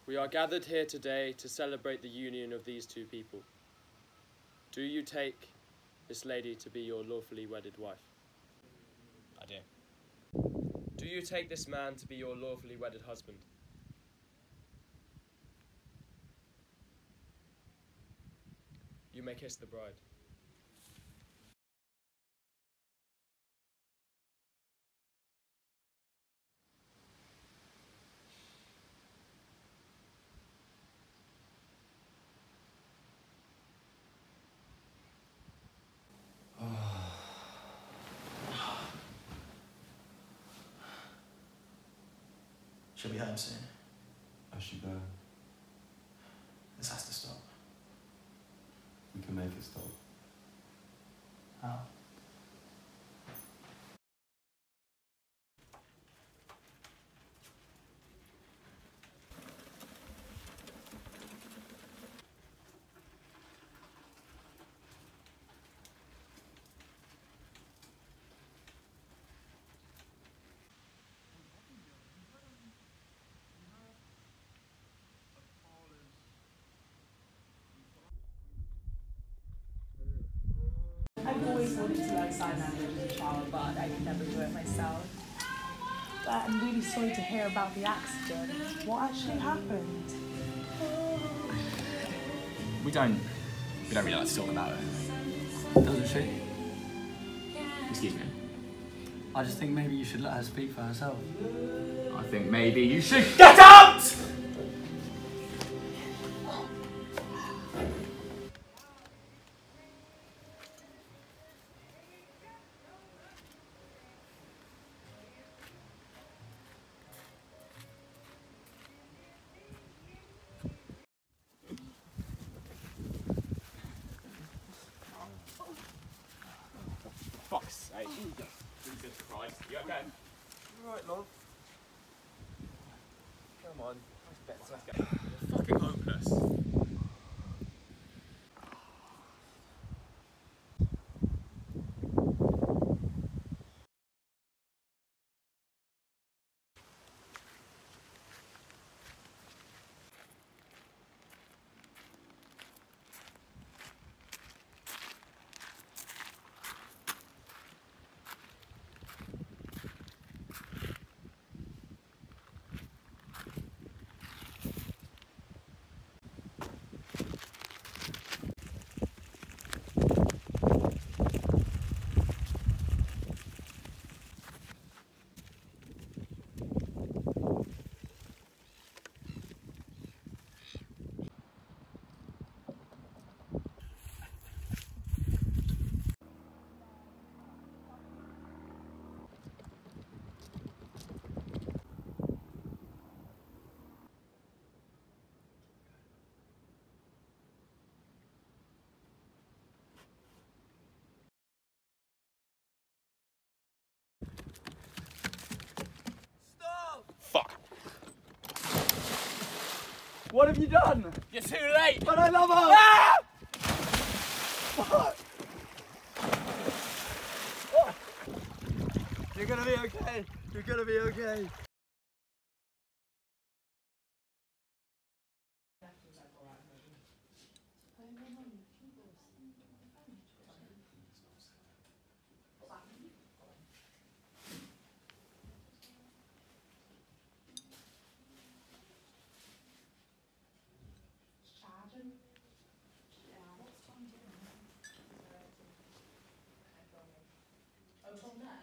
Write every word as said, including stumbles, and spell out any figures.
We are gathered here today to celebrate the union of these two people. Do you take this lady to be your lawfully wedded wife? I do. Do you take this man to be your lawfully wedded husband? You may kiss the bride. She'll be home soon. I should go. This has to stop. We can make it stop. How? I've always wanted to learn sign language as a child, but I could never do it myself. But I'm really sorry to hear about the accident. What actually happened? We don't, we don't really like to talk about it. Doesn't she? Excuse me. I just think maybe you should let her speak for herself. I think maybe you should GET OUT! Fuck's sake. Jesus Christ. You okay? Right, love. Come on. Let's go. You're fucking hopeless. Fuck. What have you done? You're too late. But I love her! Ah! Fuck! Oh. You're gonna be okay. You're gonna be okay. Until now.